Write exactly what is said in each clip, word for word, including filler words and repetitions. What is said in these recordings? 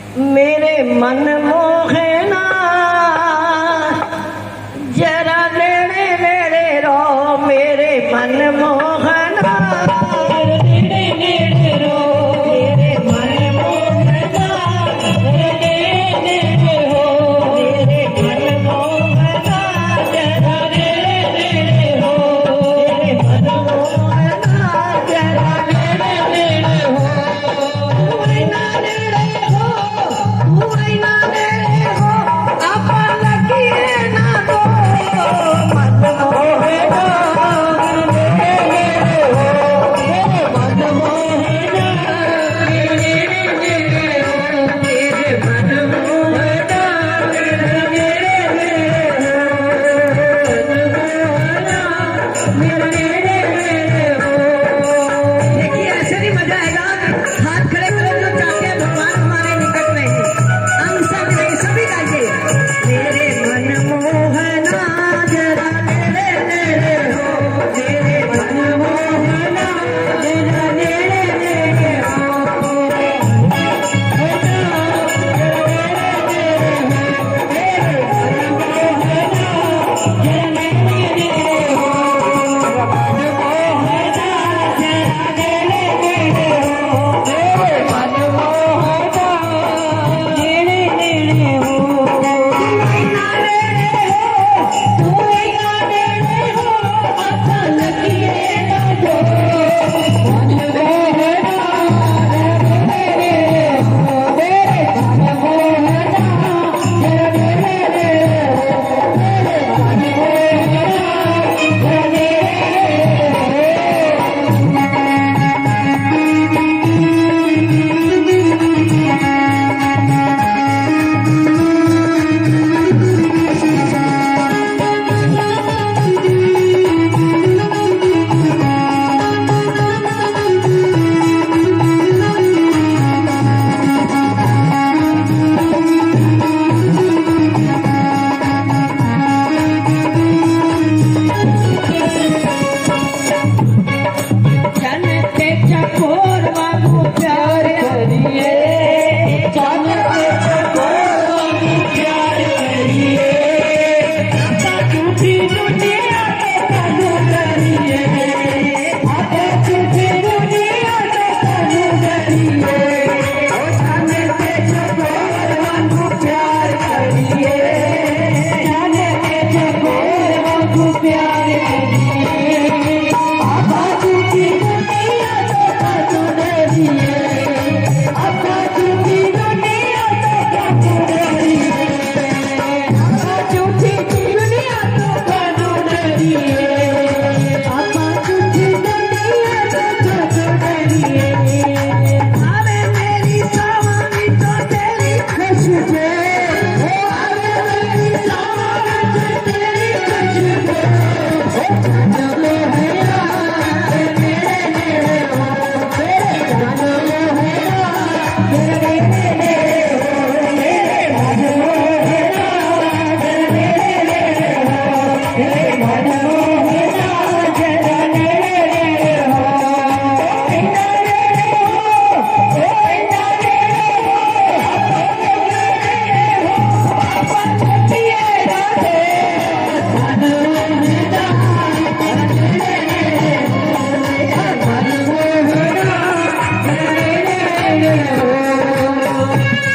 मेरे मन मोहना जरा नेड़े नेड़े रो, मेरे मन मोहना नेड़े नेड़े रो, मेरे मन मोहना नेड़े नेड़े हो, मेरे मन मोहना जरा नेड़े नेड़े हो, मेरे मन मोहना जरा नेड़े नेड़े हो, ना नेड़े हो, ना नेड़े हो, आप लगिए ना दो मन मोहना नेड़े नेड़े हो, मेरे मन मोहना नेड़े नेड़े हो, मेरे मन मोहना नेड़े नेड़े हो, मेरे नेड़े नेड़े हो। देखिए ऐसे नहीं मजा आएगा, हाथ खड़े करो जो चाहते हैं भगवान हमारे निकट में है, हम सब नहीं सभी गाइए। मेरे मन मोहना जरा नेड़े नेड़े हो, मेरे मन मोहना जरा नेड़े नेड़े हो, मेरे मन मोहना जरा नेड़े नेड़े हो, मेरे मन मोहना जरा नेड़े नेड़े हो, मन मोहना जरा नेड़े नेड़े हो, मेरे मन मोहना नेड़े नेड़े हो। तू ना नेड़े हो, तू ना नेड़े हो, अच्छा लगिए ना दो मन मोहना नेड़े नेड़े हो, मेरे मन मोहना जरा नेड़े नेड़े हो, मेरे मन मोहना जरा नेड़े नेड़े जानते चकोर बाबू प्यार करिए, जानते चकोर बाबू प्यार करिए, आपका झूठी दुनिया के कानू करिए, आपका झूठी दुनिया के कानू करिए, ओ जानते चकोर बाबू प्यार करिए, जानते चकोर बाबू प्यार करिए, आपका झूठी दुनिया के कानू करिए, आपका झूठी दुनिया के कानू करिए, आपका झूठी दुनिया के कानू करिए, आपका झूठी दुनिया के कानू करिए। अरे मेरी सावनी तो तेरी खुशबू, अरे मेरी सावनी तो तेरी खुशबू, ओ मन मोहना नेड़े नेड़े हो, मेरे मन मोहना नेड़े नेड़े हो, मेरे मन मोहना जरा नेड़े नेड़े हो, मेरे मन मोहना जरा नेड़े नेड़े हो, इतना नेड़े हो, ओ इतना नेड़े हो, नेड़े हो, आपा छठिए राधे मन मोहना जरा नेड़े नेड़े हो, मन मोहना जरा नेड़े नेड़े हो।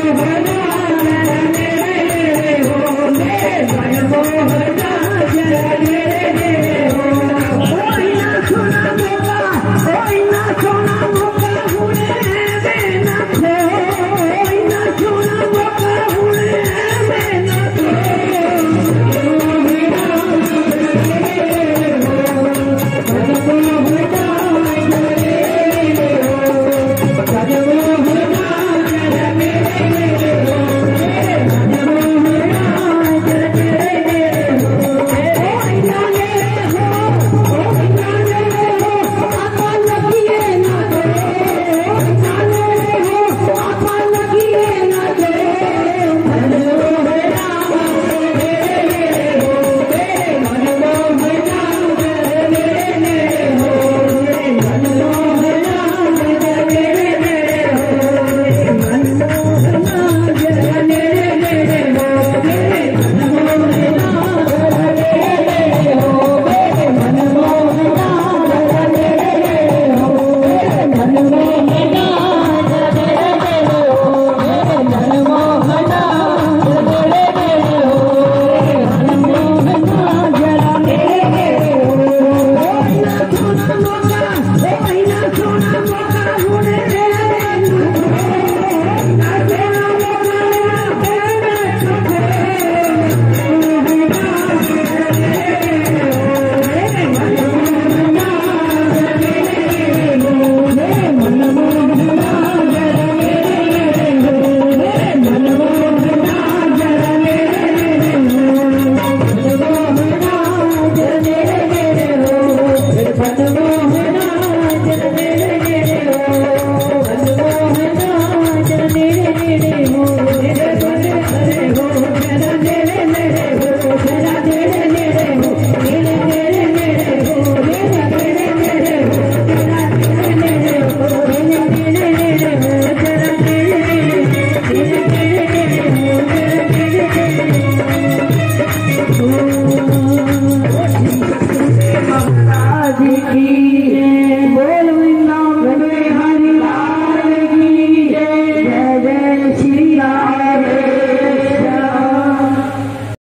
सुहाना